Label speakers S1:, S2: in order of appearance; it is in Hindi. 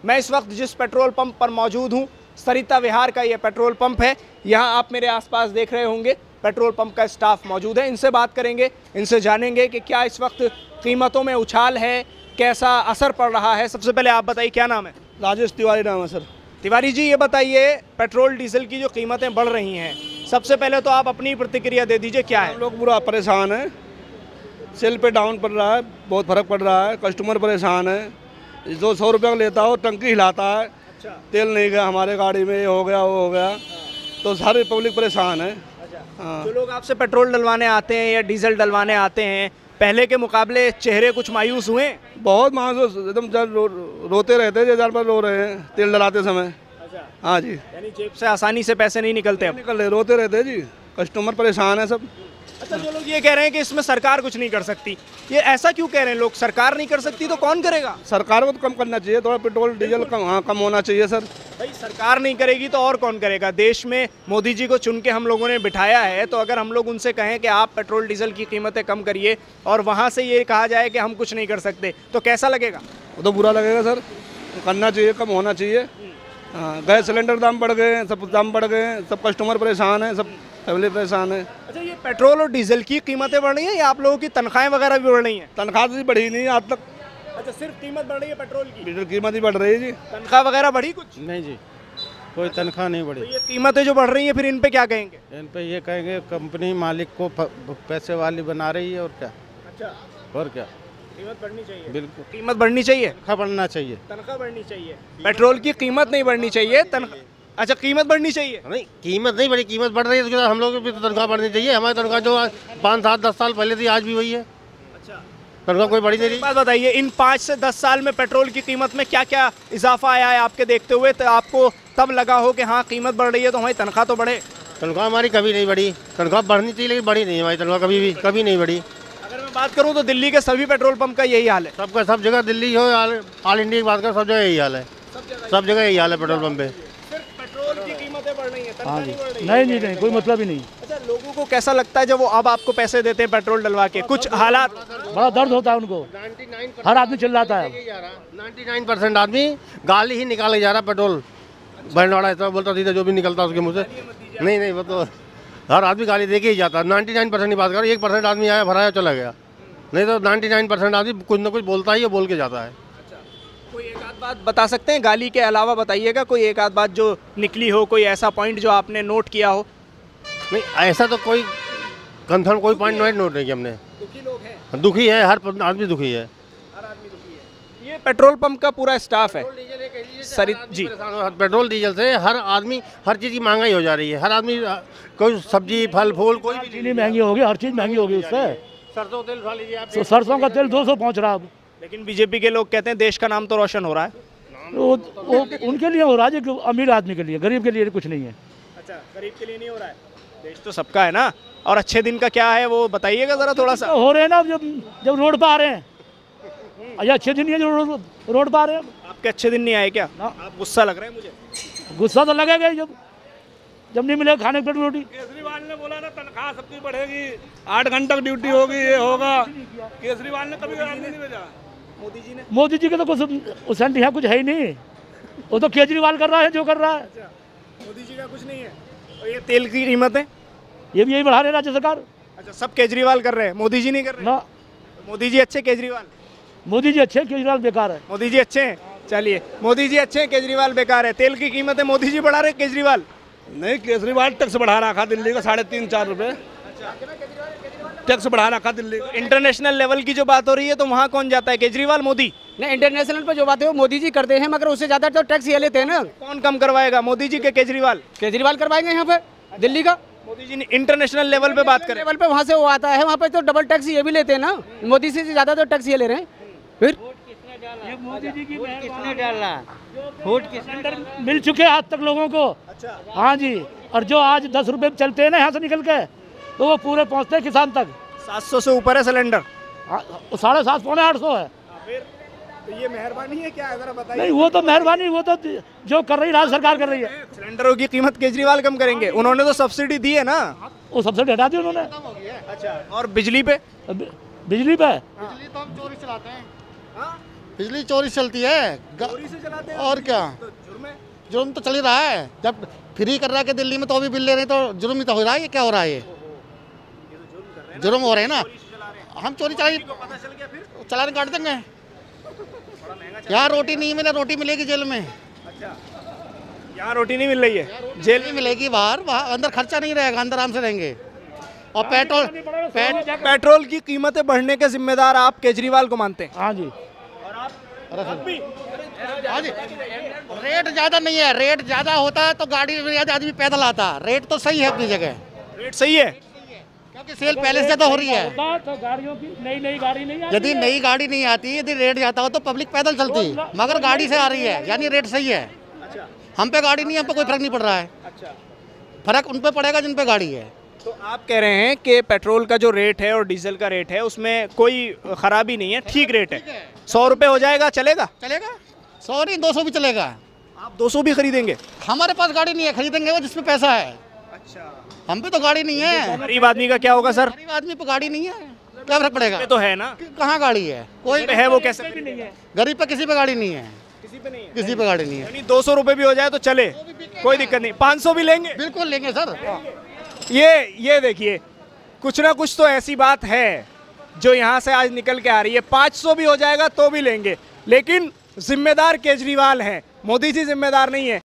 S1: मैं इस वक्त जिस पेट्रोल पंप पर मौजूद हूँ, सरिता विहार का ये पेट्रोल पंप है। यहाँ आप मेरे आसपास देख रहे होंगे पेट्रोल पंप का स्टाफ मौजूद है। इनसे बात करेंगे, इनसे जानेंगे कि क्या इस वक्त कीमतों में उछाल है, कैसा असर पड़ रहा है। सबसे पहले आप बताइए, क्या नाम है?
S2: राजेश तिवारी नाम है सर।
S1: तिवारी जी, ये बताइए पेट्रोल डीजल की जो कीमतें बढ़ रही हैं, सबसे पहले तो आप अपनी प्रतिक्रिया दे दीजिए, क्या है?
S2: हम लोग पूरा परेशान हैं, सेल पे डाउन पड़ रहा है, बहुत फर्क पड़ रहा है, कस्टमर परेशान है। जो 100 रुपये का लेता है वो टंकी हिलाता है।
S1: अच्छा।
S2: तेल नहीं गया हमारे गाड़ी में, ये हो गया वो हो गया, तो सारी पब्लिक परेशान है। हाँ।
S1: जो लोग आपसे पेट्रोल डलवाने आते हैं या डीजल डलवाने आते हैं, पहले के मुकाबले चेहरे कुछ मायूस हुए?
S2: बहुत मायूस, एकदम रोते रहते हैं, जैसे पर रो रहे हैं तेल डलाते समय।
S1: अच्छा।
S2: हाँ जी,
S1: यानी जेब से आसानी से पैसे नहीं निकलते अब?
S2: निकल रहे, रोते रहते हैं जी, कस्टमर परेशान है सब।
S1: अच्छा, जो लोग ये कह रहे हैं कि इसमें सरकार कुछ नहीं कर सकती, ये ऐसा क्यों कह रहे हैं लोग? सरकार नहीं कर सकती तो कौन करेगा?
S2: सरकार को तो कम करना चाहिए, थोड़ा पेट्रोल डीजल कम, हाँ कम होना चाहिए सर।
S1: भाई सरकार नहीं करेगी तो और कौन करेगा? देश में मोदी जी को चुन के हम लोगों ने बिठाया है, तो अगर हम लोग उनसे कहें कि आप पेट्रोल डीजल की कीमतें कम करिए और वहाँ से ये कहा जाए कि हम कुछ नहीं कर सकते, तो कैसा लगेगा?
S2: वो तो बुरा लगेगा सर, करना चाहिए, कम होना चाहिए। हाँ, गैस सिलेंडर दाम बढ़ गए, सब दाम बढ़ गए, सब कस्टमर परेशान है, सब फैमिली परेशान है।
S1: अच्छा, ये पेट्रोल और डीजल की कीमतें बढ़ रही हैं या आप लोगों की तनख्वाहें वगैरह भी बढ़ रही हैं?
S2: तनख्वाह तो बढ़ी नहीं आज तक।
S1: अच्छा, सिर्फ कीमत बढ़ रही है पेट्रोल की?
S2: डीजल कीमत ही बढ़ रही है जी।
S1: तनख्वाह वगैरह बढ़ी कुछ?
S3: नहीं जी, कोई तनख्वाह नहीं बढ़ी।
S1: तो ये कीमतें जो बढ़ रही हैं, फिर इन पे क्या कहेंगे?
S3: इन पे ये कहेंगे कंपनी मालिक को पैसे वाली बना रही है, और क्या।
S1: अच्छा,
S3: और क्या,
S1: कीमत बढ़नी चाहिए।
S3: बिल्कुल
S1: कीमत बढ़नी चाहिए,
S3: तनख्वाह बढ़ना चाहिए।
S1: तनख्वाह बढ़नी चाहिए। पेट्रोल की कीमत नहीं बढ़नी चाहिए, तनख्वाह। अच्छा, कीमत बढ़नी चाहिए।
S4: नहीं, कीमत नहीं बढ़ी, कीमत बढ़ रही है, तो हम लोग भी तो तनख्वाह बढ़नी चाहिए। हमारी तनख्वाह जो 5, 7, 10 साल पहले थी, आज भी वही है।
S1: अच्छा,
S4: तनख्वाह कोई बढ़ी नहीं रही।
S1: बात बताइए, इन 5 से 10 साल में पेट्रोल की कीमत में क्या क्या इजाफा आया है आपके देखते हुए, तो आपको तब लगा हो कि हाँ कीमत बढ़ रही है तो हमारी तनख्वाह तो बढ़े?
S4: तनख्वाह हमारी कभी नहीं बढ़ी, तनख्वाह बढ़नी चाहिए लेकिन बढ़ी नहीं हमारी तनख्वाह, कभी नहीं बढ़ी।
S1: अगर मैं बात करूँ तो दिल्ली के सभी पेट्रोल पंप का यही हाल है।
S4: सबका सब जगह, दिल्ली हो ऑल इंडिया की बात करो, सब जगह यही हाल है। सब जगह यही हाल है पेट्रोल पंप पे।
S1: सिर्फ पेट्रोल की कीमतें बढ़ रही हैं, तनख्वाह नहीं बढ़ रही?
S5: नहीं, कोई मतलब ही नहीं।
S1: अच्छा, लोगों को कैसा लगता है जब वो अब आपको पैसे देते हैं पेट्रोल डलवा के? कुछ हालात
S5: बड़ा दर्द होता है उनको, हर आदमी चिल्लाता है।
S4: 99% आदमी गाली ही निकाल के जा रहा है पेट्रोल भरने वाला, ऐसा बोलता सीधा जो भी निकलता उसके मुँह से। नहीं, वो तो हर आदमी गाली दे के ही जाता है। 99% की बात करो, 1% आदमी आया, भराया, चला गया। नहीं तो 99% आदमी कुछ ना कुछ बोलता ही है, बोल के जाता है।
S1: कोई एक आध बात बता सकते हैं? गाली के अलावा बताइएगा कोई एक आध बात जो निकली हो, कोई ऐसा पॉइंट जो आपने नोट किया हो?
S4: नहीं, ऐसा तो कोई कंफर्म कोई पॉइंट नोट नहीं किया हमने।
S1: दुखी लोग हैं,
S4: दुखी है, हर आदमी दुखी है।
S1: हर आदमी दुखी है। ये पेट्रोल पंप का पूरा स्टाफ है सरित जी।
S4: पेट्रोल डीजल से हर आदमी, हर चीज़ की महंगाई हो जा रही है। हर आदमी, कोई सब्जी फल फूल कोई भी
S5: चीनी महंगी होगी, हर चीज़ महंगी होगी उससे।
S4: सरसों तेल खा लीजिए आप,
S5: तो सरसों का तेल 200 पहुँच रहा है अब।
S1: लेकिन बीजेपी के लोग कहते हैं देश का नाम तो रोशन हो रहा है।
S5: वो उनके लिए हो रहा है, जो अमीर आदमी के लिए, गरीब के लिए कुछ नहीं है।
S1: अच्छा, गरीब के लिए नहीं हो रहा है, देश तो सबका है ना। और अच्छे दिन का क्या है वो बताइएगा जरा थोड़ा सा।
S5: हो रहे हैं ना, जब रोड पर आ रहे हैं, या अच्छे दिन है जो रोड पर आ रहे हैं।
S1: आपके अच्छे दिन नहीं आए क्या? आप गुस्सा लग रहा है मुझे।
S5: गुस्सा तो लगेगा ही, जब नहीं मिलेगा खाने की रोटी।
S2: केजरीवाल ने बोला ना तनख्वाह सबकी बढ़ेगी, 8 घंटे की ड्यूटी होगी, ये होगा। केजरीवाल ने कभी आदमी नहीं भेजा।
S1: मोदी जी ने?
S5: मोदी जी के तो कुछ उसेंट है, कुछ है ही नहीं। वो तो केजरीवाल कर रहा है जो कर रहा है।
S1: अच्छा, मोदी जी का कुछ नहीं है। और ये तेल की कीमतें
S5: ये भी यही बढ़ा रहे राज्य सरकार।
S1: अच्छा, सब केजरीवाल कर रहे हैं, मोदी जी नहीं कर रहे
S5: ना।
S1: मोदी जी अच्छे, केजरीवाल?
S5: मोदी जी अच्छे, केजरीवाल बेकार है।
S1: मोदी जी अच्छे हैं, चलिए मोदी जी अच्छे हैं, केजरीवाल बेकार है। तेल की कीमतें मोदी जी बढ़ा रहे, केजरीवाल
S2: नहीं, केजरीवाल टैक्स बढ़ा रखा दिल्ली का 3.5-4 रुपये टैक्स बढ़ा रखा दिल्ली का।
S1: इंटरनेशनल लेवल की जो बात हो रही है तो वहाँ कौन जाता है, केजरीवाल मोदी?
S6: नहीं, इंटरनेशनल पे जो बात है वो मोदी जी करते हैं, मगर उससे ज़्यादा तो टैक्स ये लेते हैं ना।
S1: कौन कम करवाएगा, मोदी जी के केजरीवाल?
S6: केजरीवाल करवाएंगे यहाँ पे दिल्ली का।
S1: मोदी जी ने इंटरनेशनल लेवल पे बात करें,
S6: लेवल पे वहाँ से वो आता है, वहाँ पे तो डबल टैक्स ये भी लेते हैं ना। मोदी से ज़्यादा तो टैक्स ये ले रहे हैं। फिर
S5: मोदी जी की
S3: किसने डाला वोट,
S5: सिलेंडर मिल चुके हैं आज तक लोगों को।
S1: अच्छा,
S5: हाँ जी, और जो आज 10 रुपये चलते हैं ना यहाँ से निकल के, तो वो पूरे पहुँचते हैं किसान तक।
S1: 700 से ऊपर है सिलेंडर।
S5: 750 पौने 800 है।
S1: फिर तो ये मेहरबानी है क्या, जरा बताइए?
S5: नहीं, वो तो मेहरबानी, वो तो जो कर रही राज्य सरकार कर रही है।
S1: सिलेंडरों की कीमत केजरीवाल कम करेंगे? उन्होंने तो सब्सिडी दी है ना।
S5: वो सब्सिडी हटा दी उन्होंने।
S1: अच्छा, और बिजली पे?
S5: बिजली पे
S4: बिजली तो हम चोरी चलाते हैं।
S7: बिजली चोरी चलती है
S1: चोरी से चलाते हैं
S7: और क्या,
S1: तो जुर्म है।
S7: जुर्म तो चल ही रहा है। जब फ्री कर रहा है कि दिल्ली में तो अभी बिल ले रहे हैं, तो जुर्म ही तो हो रहा है। ये क्या हो रहा है? ये जुर्म हो रहे हैं ना। हम चोरी चला
S1: पता चल गया फिर
S7: चलान काट देंगे। यहाँ रोटी नहीं मिले, रोटी मिलेगी जेल में।
S1: अच्छा, यहाँ रोटी नहीं मिल रही है, जेल
S7: नहीं मिलेगी बाहर, वहाँ अंदर खर्चा नहीं रहेगा, अंदर आराम से रहेंगे। और
S1: पेट्रोल की कीमतें बढ़ने के जिम्मेदार आप केजरीवाल को मानते हैं?
S5: हाँ जी।
S7: हाँ जी, रेट ज़्यादा नहीं है। रेट ज़्यादा होता है तो गाड़ी में आदमी पैदल आता। रेट तो सही है अपनी जगह,
S1: रेट सही है
S7: क्योंकि सेल पहले से ज़्यादा हो रही है।
S5: तो गाड़ियों की नई गाड़ी नहीं आती
S7: यदि नई गाड़ी नहीं आती, यदि रेट जाता हो तो पब्लिक पैदल चलती, मगर गाड़ी से आ रही है, यानी रेट सही है। हम पे गाड़ी नहीं है, हम पे कोई फर्क नहीं पड़ रहा है।
S1: अच्छा,
S7: फर्क उन पे पड़ेगा जिन पे गाड़ी है।
S1: तो आप कह रहे हैं कि पेट्रोल का जो रेट है और डीजल का रेट है उसमें कोई खराबी नहीं है, ठीक रेट है। 100 रुपये हो जाएगा, चलेगा?
S7: चलेगा, 100 नहीं 200 भी चलेगा।
S1: आप 200 भी खरीदेंगे?
S7: हमारे पास गाड़ी नहीं है, खरीदेंगे वो जिसमें पैसा है।
S1: अच्छा,
S7: हम पे तो गाड़ी नहीं है।
S1: गरीब आदमी का क्या होगा सर?
S7: गरीब आदमी पे गाड़ी नहीं है, क्या फर्क पड़ेगा?
S1: पे तो है ना,
S7: कहाँ गाड़ी है? कोई
S1: पे है वो कैसे नहीं है?
S7: गरीब पे किसी पे गाड़ी नहीं है,
S1: किसी पे नहीं है,
S7: किसी पे गाड़ी नहीं है।
S1: यानी 200 रुपये भी हो जाए तो चले, कोई दिक्कत नहीं। 500 भी लेंगे?
S7: बिल्कुल लेंगे सर।
S1: ये देखिए, कुछ ना कुछ तो ऐसी बात है जो यहाँ से आज निकल के आ रही है। 500 भी हो जाएगा तो भी लेंगे, लेकिन जिम्मेदार केजरीवाल हैं, मोदी जी जिम्मेदार नहीं है।